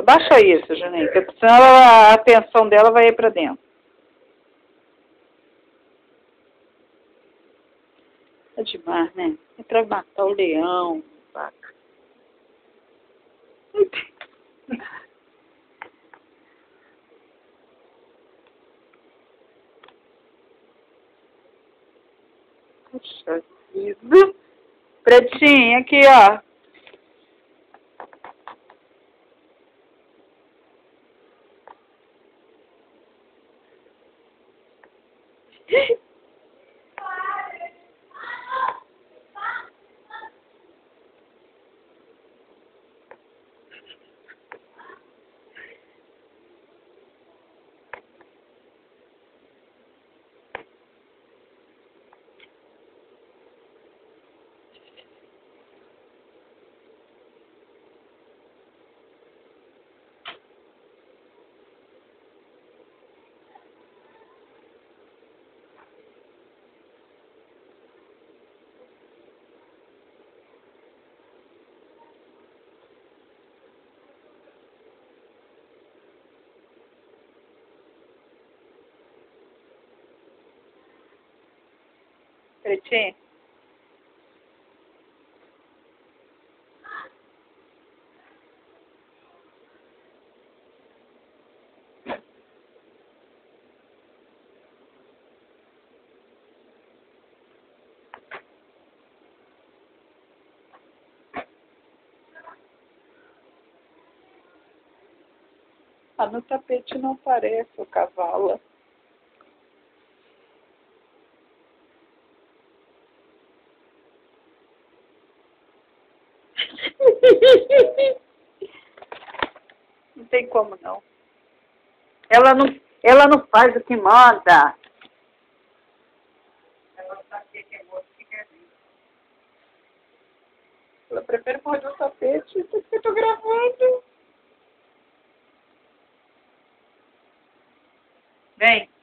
Abaixa isso, Juninho, porque senão a atenção dela vai ir pra dentro. É demais, né? É pra matar o leão, vaca. Puxa vida. Pretinho, aqui, ó. Pretinho. Ah, no tapete não parece o cavalo. Não tem como não. Ela não faz o que manda. Ela sabe que é moço que quer vir. Ela prefere morder o tapete do que eu tô gravando. Vem.